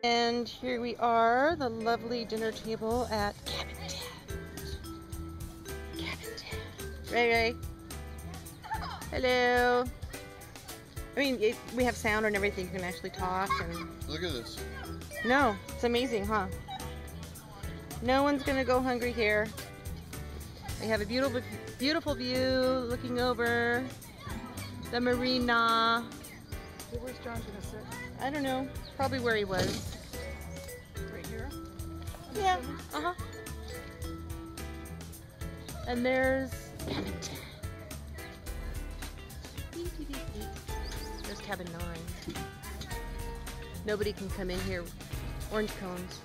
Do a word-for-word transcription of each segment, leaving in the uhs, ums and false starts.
And here we are, the lovely dinner table at Cabin Tent. Cabin Tent. Ray Ray. Hello. I mean, it, we have sound and everything. You can actually talk. And look at this. No, it's amazing, huh? No one's gonna go hungry here. We have a beautiful, beautiful view looking over the marina. So where's John gonna sit? I don't know. Probably where he was. Right here? Yeah. Uh huh. And there's cabin ten. There's cabin nine. Nobody can come in here. Orange cones.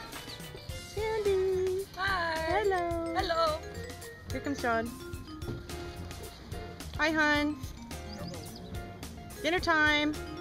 Sandy. Hi. Hello. Hello. Here comes John. Hi, hon. Dinner time.